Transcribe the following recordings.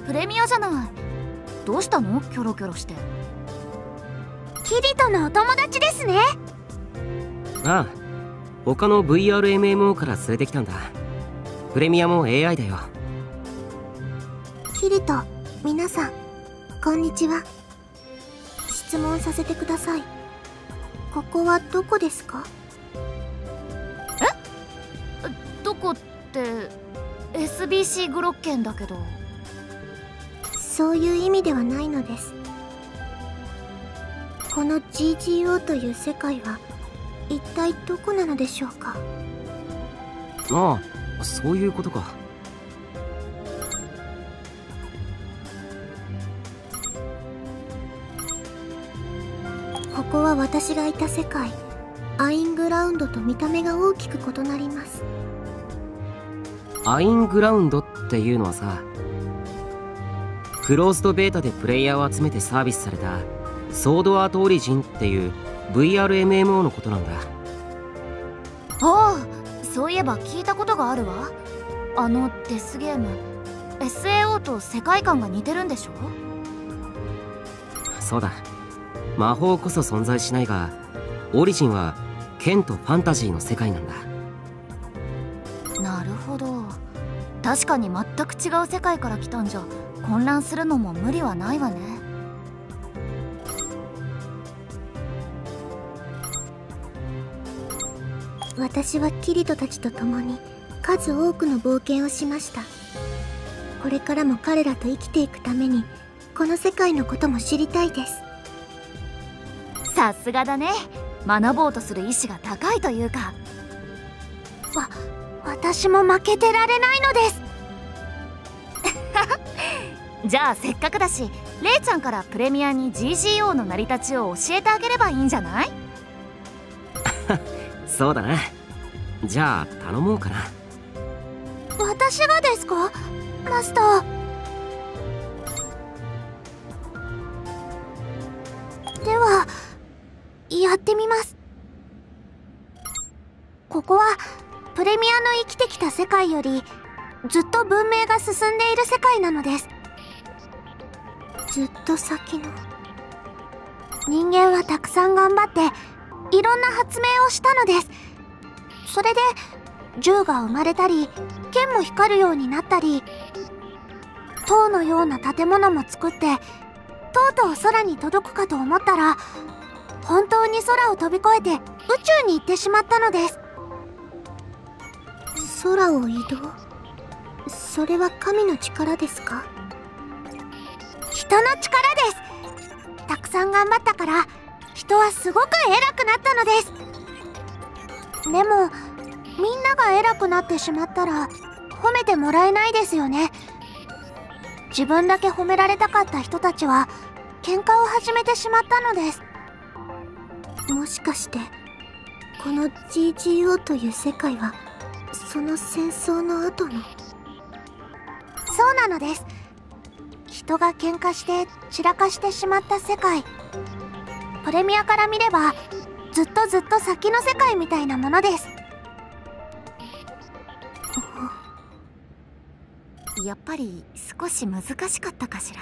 プレミアじゃない。どうしたのキョロキョロして。 キリトのお友達ですね。 ああ、他の VRMMO から連れてきたんだ。プレミアも AI だよ。 キリト、皆さんこんにちは。質問させてください。ここはどこですか？ どこって SBC グロッケンだけど。 そういう意味ではないのです。この GGO という世界は一体どこなのでしょうか？ ああ、そういうことか。 ここは私がいた世界、アイングラウンドと見た目が大きく異なります。 アイングラウンドっていうのはさ、クローズドベータでプレイヤーを集めてサービスされたソードアートオリジンっていう VRMMO のことなんだ。 ああ、そういえば聞いたことがあるわ。あのデスゲーム SAO と世界観が似てるんでしょ？ そうだ、魔法こそ存在しないが、オリジンは剣とファンタジーの世界なんだ。 なるほど。確かに全く違う世界から来たんじゃ混乱するのも無理はないわね。 私はキリトたちと共に数多くの冒険をしました。これからも彼らと生きていくためにこの世界のことも知りたいです。 さすがだね。学ぼうとする意志が高いというか。 私も負けてられないのです。 じゃあせっかくだし、レイちゃんからプレミアに GGO の成り立ちを教えてあげればいいんじゃない？ そうだな。じゃあ頼もうかな。 私がですか、マスター？ではやってみます。ここはプレミアの生きてきた世界よりずっと文明が進んでいる世界なのです。ずっと先の。人間はたくさん頑張っていろんな発明をしたのです。それで銃が生まれたり、剣も光るようになったり、塔のような建物も作って、とうとう空に届くかと思ったら、本当に空を飛び越えて宇宙に行ってしまったのです。空を移動？それは神の力ですか？人の力です。たくさん頑張ったから人はすごく偉くなったのです。でもみんなが偉くなってしまったら褒めてもらえないですよね。自分だけ褒められたかった人たちは喧嘩を始めてしまったのです。もしかしてこの GGO という世界はその戦争の後の。そうなのです。人が喧嘩して散らかしてしまった世界。プレミアから見ればずっとずっと先の世界みたいなものです。 やっぱり少し難しかったかしら。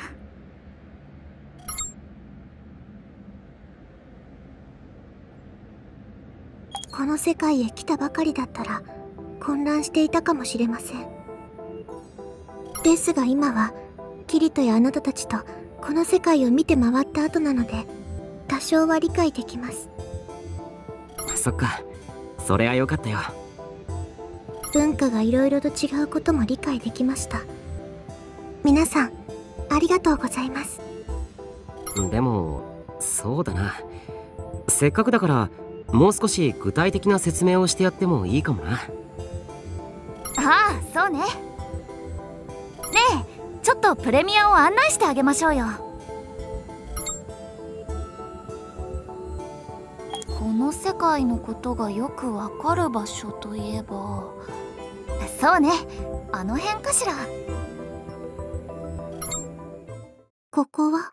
この世界へ来たばかりだったら混乱していたかもしれません。ですが今はキリトやあなたたちとこの世界を見て回った後なので多少は理解できます。 そっか、それはよかったよ。 文化がいろいろと違うことも理解できました。皆さんありがとうございます。 でもそうだな、せっかくだからもう少し具体的な説明をしてやってもいいかもな。 ああ、そうね。ねえ、ちょっとプレミアを案内してあげましょうよ。この世界のことがよくわかる場所といえば、そうね、あの辺かしら。 ここは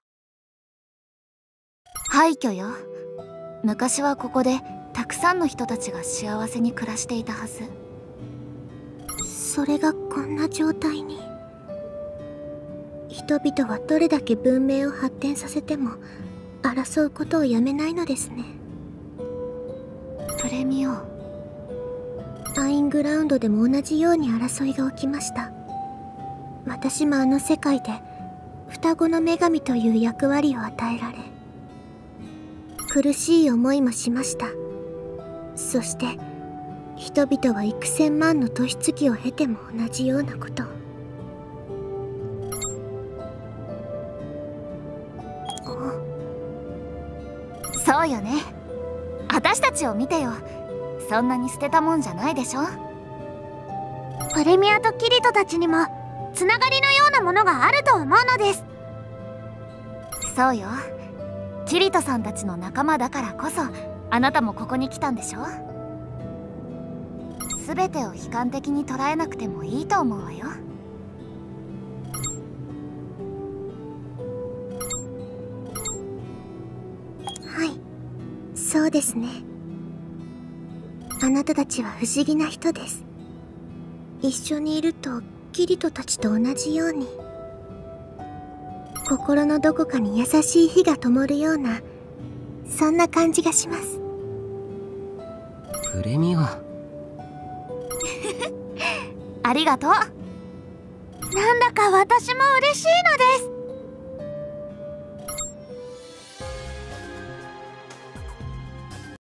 廃墟よ。昔はここでたくさんの人たちが幸せに暮らしていたはず。 それがこんな状態に。 人々はどれだけ文明を発展させても争うことをやめないのですね。 プレミオ。 アイングラウンドでも同じように争いが起きました。私もあの世界で双子の女神という役割を与えられ、苦しい思いもしました。そして人々は幾千万の年月を経ても同じようなことを。 そうよね。私たちを見てよ。そんなに捨てたもんじゃないでしょ。 プレミアとキリトたちにもつながりのようなものがあると思うのです。 そうよ。キリトさんたちの仲間だからこそあなたもここに来たんでしょ。全てを悲観的に捉えなくてもいいと思うわよ。 はい、そうですね。あなたたちは不思議な人です。一緒にいるとキリトたちと同じように心のどこかに優しい火が灯るような、そんな感じがします。 プレミア。 ありがとう。 なんだか私も嬉しいのです。